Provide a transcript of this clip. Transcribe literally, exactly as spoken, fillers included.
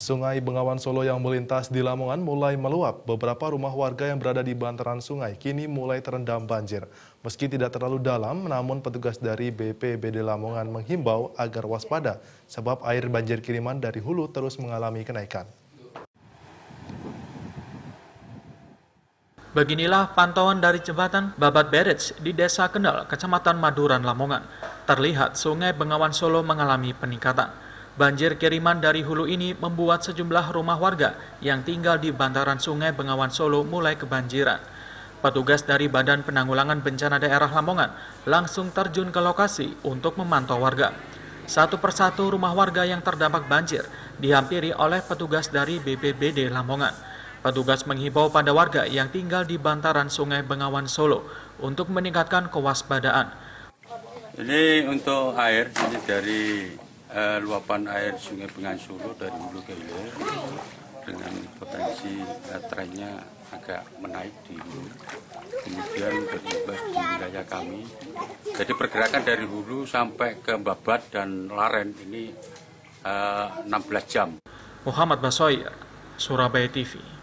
Sungai Bengawan Solo yang melintas di Lamongan mulai meluap. Beberapa rumah warga yang berada di bantaran sungai kini mulai terendam banjir. Meski tidak terlalu dalam, namun petugas dari B P B D Lamongan menghimbau agar waspada, sebab air banjir kiriman dari hulu terus mengalami kenaikan. Beginilah pantauan dari jembatan Babat Berets di Desa Kendal, Kecamatan Maduran, Lamongan. Terlihat Sungai Bengawan Solo mengalami peningkatan. Banjir kiriman dari hulu ini membuat sejumlah rumah warga yang tinggal di bantaran Sungai Bengawan Solo mulai kebanjiran. Petugas dari Badan Penanggulangan Bencana Daerah Lamongan langsung terjun ke lokasi untuk memantau warga. Satu persatu rumah warga yang terdampak banjir dihampiri oleh petugas dari B P B D Lamongan. Petugas menghimbau pada warga yang tinggal di bantaran Sungai Bengawan Solo untuk meningkatkan kewaspadaan. Ini untuk air, ini dari uh, luapan air Sungai Bengawan Solo dari hulu ke hilir dengan potensi uh, trennya agak menaik di hulu, kemudian berimbas di wilayah kami. Jadi pergerakan dari hulu sampai ke Babat dan Laren ini uh, enam belas jam. Muhammad Basoir, Surabaya T V.